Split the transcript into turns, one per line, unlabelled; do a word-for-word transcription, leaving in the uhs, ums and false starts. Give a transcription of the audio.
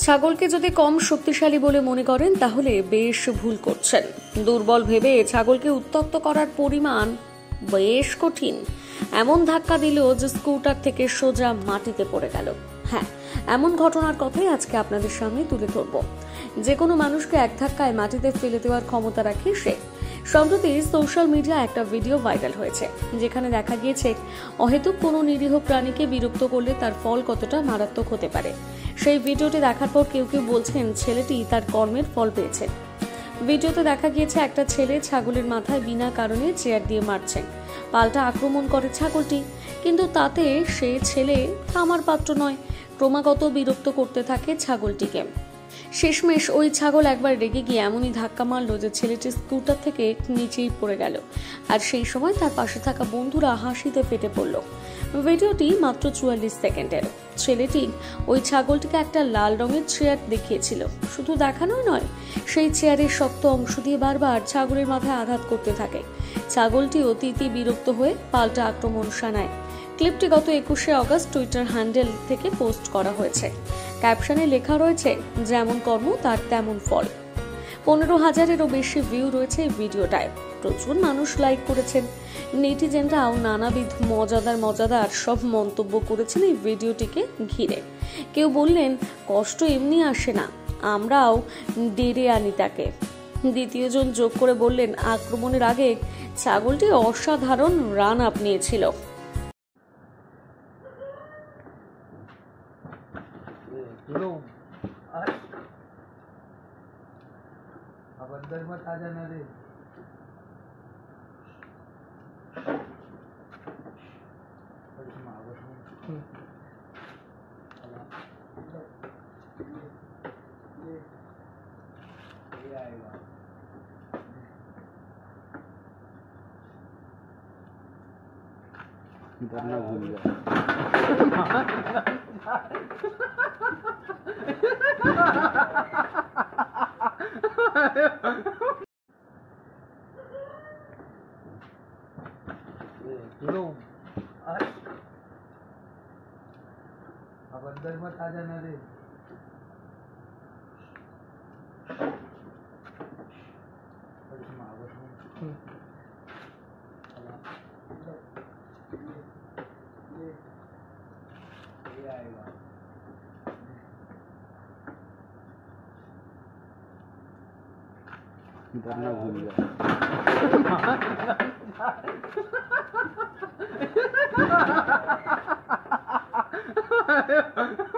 ছাগলকে যদি কম শক্তিশালী বলে মনে করেন তাহলে বেশ ভুল করছেন। দুর্বল ভেবে ছাগলকে উত্ত্যক্ত করার পরিমাণ বেশ কঠিন। এমন ধাক্কা দিল যে স্কুটার থেকে সোজা মাটিতে পড়ে গেল। হ্যাঁ, এমন ঘটনার কথাই আজকে আপনাদের সামনে তুলে ধরব। যে কোনো মানুষকে এক ধাক্কায় মাটিতে ফেলে দেওয়ার ক্ষমতা রাখে সে। সম্প্রতি সোশ্যাল মিডিয়া একটা ভিডিও ভাইরাল হয়েছে, যেখানে দেখা গিয়েছে অহেতুক কোনো নিরীহ প্রাণীকে বিরক্ত করলে তার ফল কতটা মারাত্মক হতে পারে। সেই ভিডিওটি দেখার পর কেউ কেউ বলছেন ছেলেটি তার কর্মের ফল পেয়েছে। ভিডিওতে দেখা গিয়েছে একটা ছেলে ছাগলের মাথায় বিনা কারণে চেয়ার দিয়ে মারছে। পাল্টা আক্রমণ করে ছাগলটি, কিন্তু তাতে সে ছেলে থামার পাত্র নয়, ক্রমাগত বিরক্ত করতে থাকে ছাগলটিকে। শেষমেশ ওই ছাগল একবার রেগে গিয়ে এমনই ধাক্কা মারলো যে ছেলেটি স্কুটার থেকে নিচেই পড়ে গেল। আর সেই সময় তার পাশে থাকা বন্ধুরা হাসিতে ফেটে পড়ল। ভিডিওটি মাত্র চুয়াল্লিশ সেকেন্ডের। ছেলেটি ওই ছাগলটিকে একটা লাল রঙের চেয়ার দেখিয়েছিল। শুধু দেখানোই নয়, সেই চেয়ারের শক্ত অংশ দিয়ে বারবার ছাগলের মাথায় আঘাত করতে থাকে। ছাগলটি অতিথি বিরক্ত হয়ে পাল্টা আক্রমণ শানায়। ক্লিপটি গত একুশে অগস্ট টুইটার হ্যান্ডেল থেকে পোস্ট করা হয়েছে। ক্যাপশনে লেখা রয়েছে, যেমন কর্ম তার তেমন ফল। পনেরো হাজারেরও বেশি ভিউ রয়েছে এই ভিডিওটায়। প্রচুর মানুষ লাইক করেছেন। নেটিজেনরাও নানাবিধ মজাদার মজাদার সব মন্তব্য করেছেন এই ভিডিওটিকে ঘিরে। কেউ বললেন, কষ্ট এমনি আসে না, আমরাও ডেরে আনি তাকে। দ্বিতীয়জন যোগ করে বললেন, আক্রমণের আগে ছাগলটি অসাধারণ রান আপ নিয়েছিল।
अब अंदर मत आ जाना रे।
डरना भूल गया।
अब अंदर मत आ जाना रे।
डरना भूल गया।